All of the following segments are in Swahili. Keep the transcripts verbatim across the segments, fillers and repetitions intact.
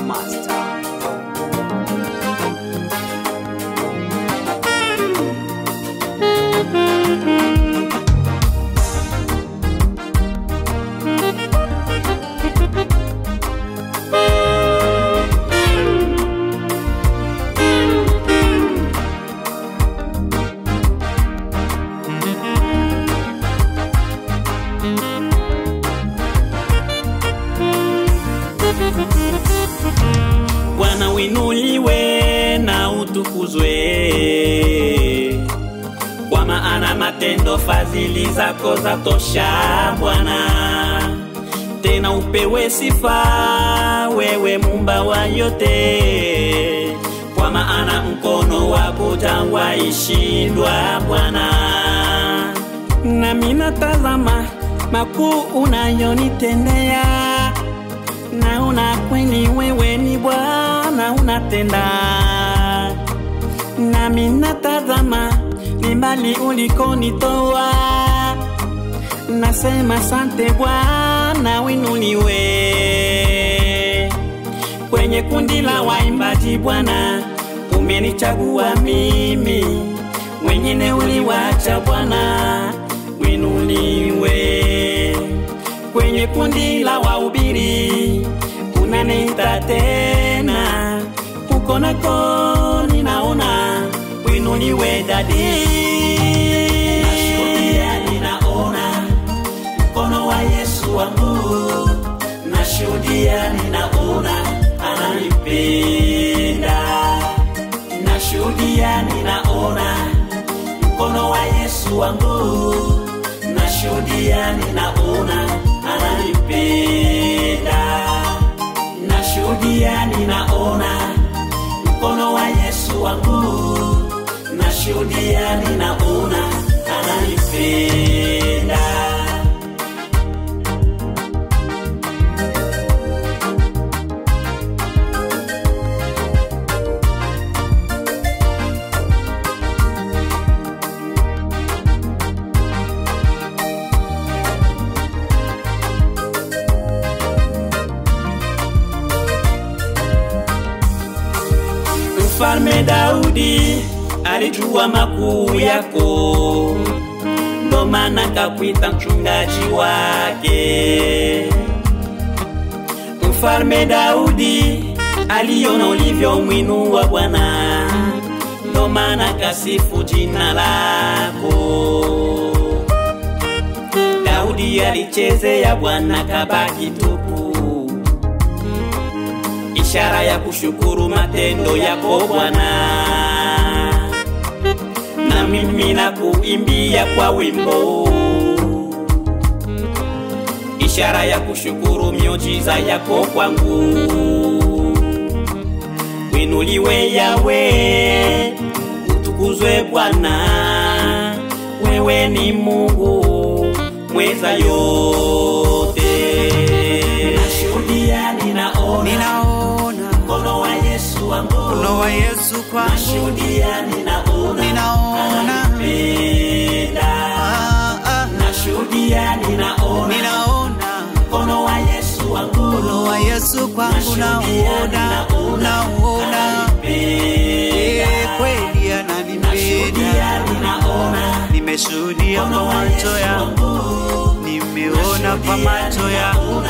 Master. Bwana winuliwe na utukuzwe, kwa maana matendo fadhili zako zatosha Bwana. Tena upewe sifa wewe Muumba wa yote, kwa maana mkono wako haujawaishindwa Bwana. Nami natazama makuu unayonitendea, naona kweli wewe ni Bwana unatenda. Nami natazama ni mbali ulikonitoa, nasema asante Bwana winuliwe. Kwenye kundi la waimbaji Bwana umenichagua mimi, wengine uliwacha Bwana winuliwe. Kwenye kundi la wahubiri unaniita tena, uko nako ninaona winuliwe dadi. Nashuhudia ninaona mkono wa Yesu wangu, nashuhudia ninaona ananipenda. Nashuhudia ninaona mkono wa Yesu wangu, nashuhudia ninaona ananipenda. Nashuhudia ninaona mkono wa Yesu wangu, nashuhudia ninaona ananipenda. Mfalme Daudi alijua makuu yako, ndo maana kakuita mchungaji wake. Mfalme Daudi aliona ulivyo mwinua Bwana, ndo maana kasifu jina lako. Daudi alichezea Bwana kabaki tupu, ishara ya kushukuru matendo yako Bwana. Na mimi nakuimbia kwa wimbo, ishara ya kushukuru miujiza yako kwangu. Winuliwe Yawe, utukuzwe Bwana, wewe ni Mungu mweza yote. Nashuhudia ninaona, ninaona mkono wa Yesu wangu, mkono wa Yesu kwangu. Nashuhudia ninaona, ninaona ananipenda. ah, ah. Nashuhudia ninaona, ninaona mkono wa Yesu wangu, mkono wa Yesu kwangu. Naona, naona eh, kweli ananipenda. Nimeshuhudia kwa macho yangu, nimeona kwa macho yangu.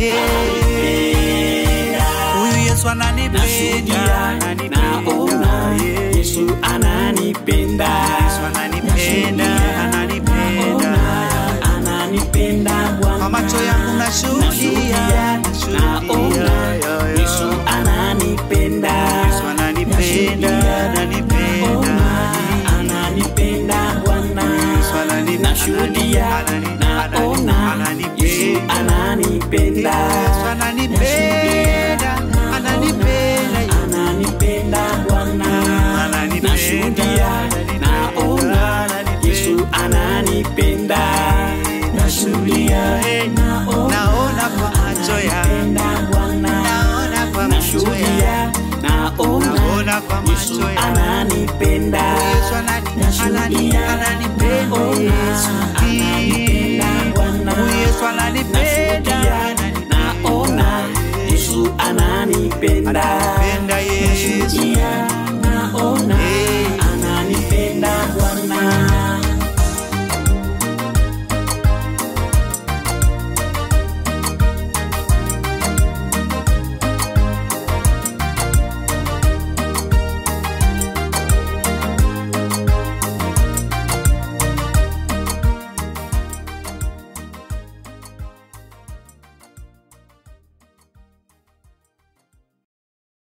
Huyu Yesu ananipenda, ananipenda. Yesu ananipenda, Yesu ananipenda, ananipenda. ananipenda Bwana. Kwa macho yangu nashuhudia, nashuhudia. Yesu ananipenda, Yesu ananipenda, ananipenda. ananipenda Bwana. Yesu ananipenda, Nashuhudia, naona Yesu ananipenda, Yesu ananipenda, ananipenda. ananipenda Bwana. Nashuhudia, naona Yesu ananipenda. Nashuhudia, Naona kwa macho yangu, naona kwa macho yangu. naona Yesu ananipenda. Yesu ananipenda, ananipenda. Yesu ananipenda.